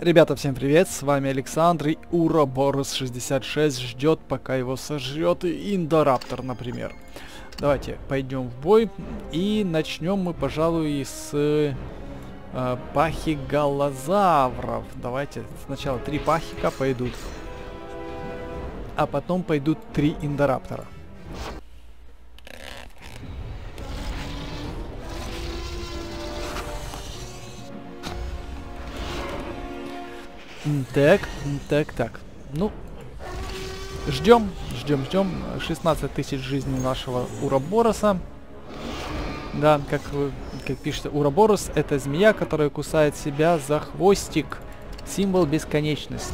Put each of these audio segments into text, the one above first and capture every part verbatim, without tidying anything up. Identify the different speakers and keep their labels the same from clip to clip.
Speaker 1: Ребята, всем привет, с вами Александр, и Уроборос шестьдесят шесть ждет, пока его сожрет Индораптор, например. Давайте пойдем в бой, и начнем мы, пожалуй, с э, пахигалозавров. Давайте сначала три пахика пойдут, а потом пойдут три Индораптора. Так, так, так. Ну, ждем, ждем, ждем. шестнадцать тысяч жизней нашего Уробороса. Да, как, вы, как пишется, Уроборос — это змея, которая кусает себя за хвостик. Символ бесконечности.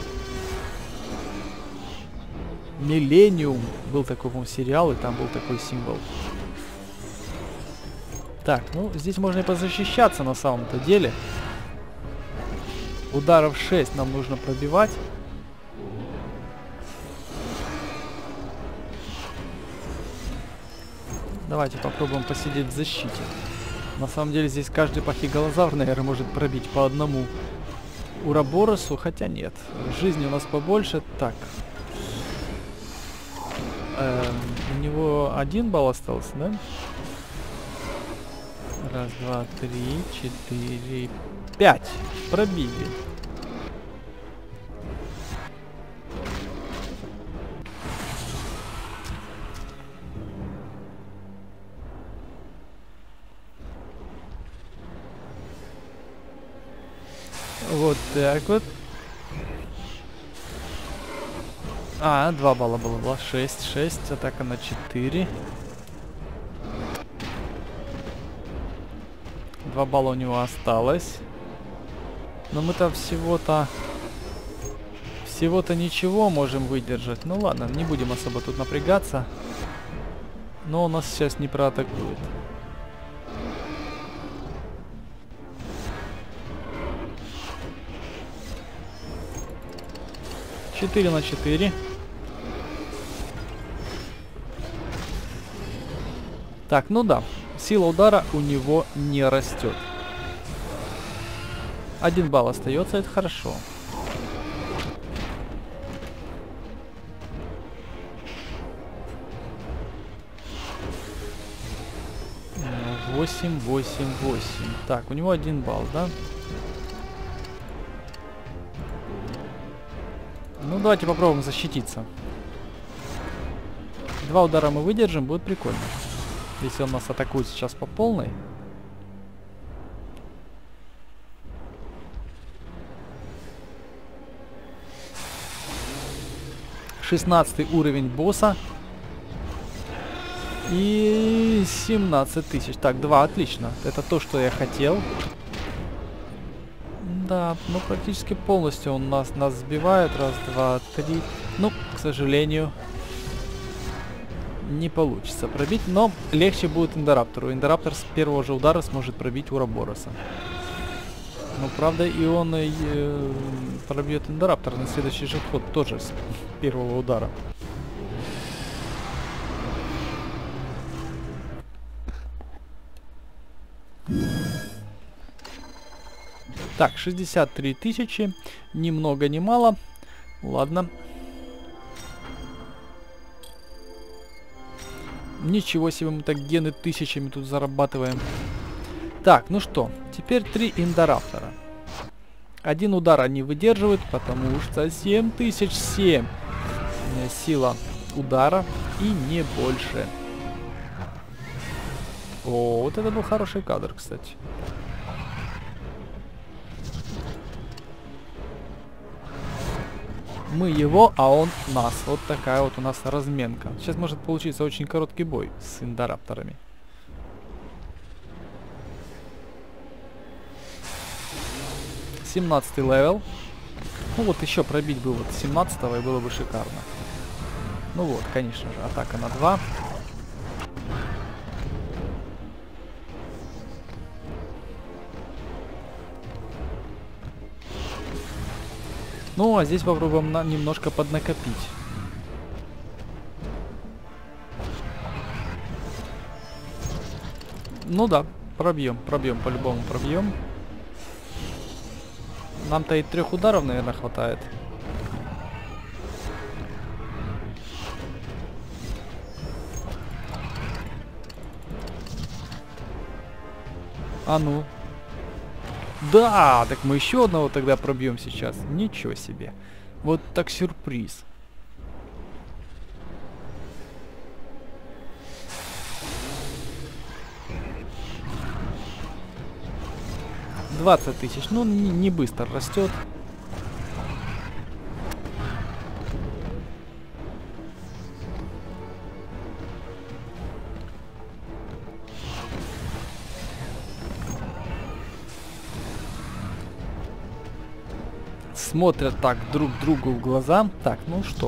Speaker 1: Миллениум. Был такой, по-моему, сериал, и там был такой символ. Так, ну, здесь можно и позащищаться на самом-то деле. Ударов шесть нам нужно пробивать. Давайте попробуем посидеть в защите. На самом деле здесь каждый пахигалозавр, наверное, может пробить по одному Уроборосу, хотя нет. Жизни у нас побольше. Так. Эм, у него один балл остался, да? Раз, два, три, четыре, пять. Пробили. Вот так вот. А, два балла было, было. шесть, шесть, атака на четыре. два балла у него осталось. Но мы-то всего-то... Всего-то ничего можем выдержать. Ну ладно, не будем особо тут напрягаться. Но он нас сейчас не проатакует. четыре на четыре. Так, ну да. Сила удара у него не растет. Один балл остается, это хорошо. восемь, восемь, восемь. Так, у него один балл, да? Ну, давайте попробуем защититься. Два удара мы выдержим, будет прикольно. Если он нас атакует сейчас по полной. шестнадцатый уровень босса. И семнадцать тысяч. Так, два, отлично. Это то, что я хотел. Да, ну практически полностью он нас, нас сбивает. Раз, два, три. Ну, к сожалению, не получится пробить. Но легче будет Индораптору. Индораптор с первого же удара сможет пробить Уробороса. Но правда и он и, э, пробьет Индораптор на следующий же ход тоже с первого удара. Так, шестьдесят три тысячи. Ни много ни мало. Ладно. Ничего себе, мы так гены тысячами тут зарабатываем. Так, ну что, теперь три Индораптора. Один удар они выдерживают, потому что семь тысяч семь сила удара и не больше. О, вот это был хороший кадр, кстати. Мы его, а он нас. Вот такая вот у нас разменка. Сейчас может получиться очень короткий бой с Индорапторами. семнадцатый левел. Ну вот еще пробить бы вот семнадцатого и было бы шикарно. Ну вот, конечно же, атака на два. Ну, а здесь попробуем на немножко поднакопить. Ну да, пробьем, пробьем, по-любому пробьем. Нам-то и трех ударов, наверное, хватает. А ну. Да, так мы еще одного тогда пробьем сейчас. Ничего себе. Вот так сюрприз. двадцать тысяч. Ну, не, не быстро растет. Смотрят так друг другу в глаза. Так, ну что?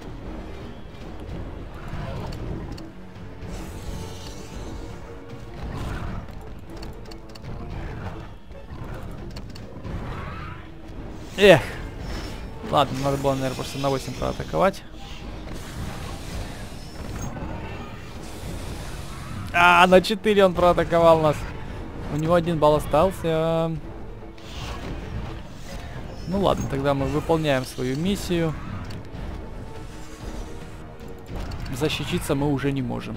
Speaker 1: Эх. Ладно, надо было, наверное, просто на восемь проатаковать. А, на четыре он проатаковал нас. У него один балл остался. Ну ладно, тогда мы выполняем свою миссию. Защититься мы уже не можем.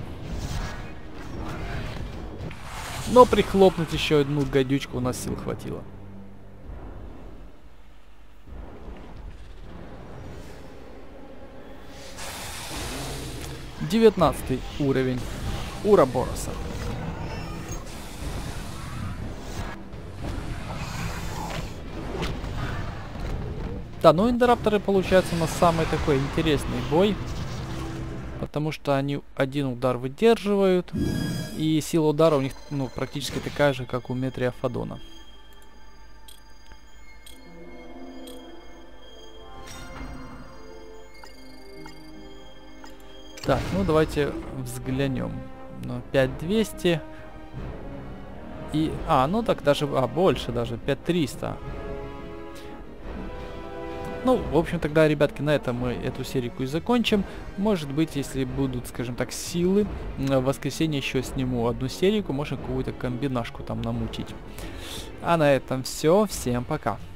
Speaker 1: Но прихлопнуть еще одну гадючку у нас сил хватило. девятнадцатый уровень Урабороса. Да, ну индорапторы получается у нас самый такой интересный бой. Потому что они один удар выдерживают. И сила удара у них ну, практически такая же, как у Метриофадона. Так, ну давайте взглянем. Ну, пять двести. И... А, ну так даже... А, больше даже. пять триста. Ну, в общем, тогда, ребятки, на этом мы эту серию и закончим. Может быть, если будут, скажем так, силы, в воскресенье еще сниму одну серию, можно какую-то комбинашку там намутить. А на этом все. Всем пока.